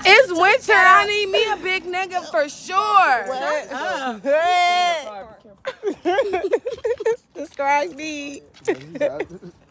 It's winter. I need me a big nigga for sure. What? Describe me.